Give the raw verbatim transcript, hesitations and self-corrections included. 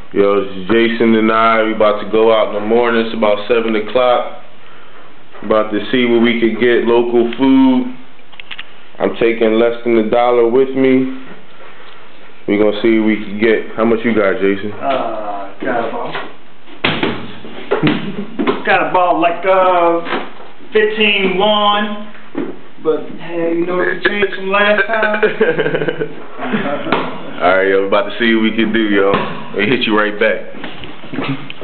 Yo, it's Jason and I. We about to go out in the morning. It's about seven o'clock. About to see where we could get local food. I'm taking less than a dollar with me. We're gonna see what we can get. How much you got, Jason? Uh, got about got about like uh fifteen won. But hey, you know it's changed from last time. Alright, yo, we're about to see what we can do, yo. We'll hit you right back.